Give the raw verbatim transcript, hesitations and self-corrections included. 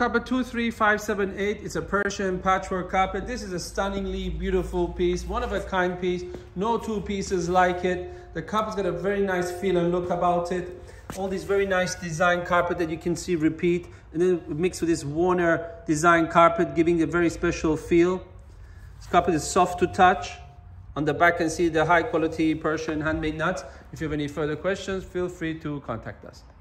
Carpet two three five seven eight. It's a Persian patchwork carpet. This is a stunningly beautiful piece, one of a kind piece. No two pieces like it. The carpet's got a very nice feel and look about it. All these very nice design carpet that you can see repeat, and then mixed with this Warner design carpet, giving a very special feel. This carpet is soft to touch. On the back, you can see the high quality Persian handmade nuts. If you have any further questions, feel free to contact us.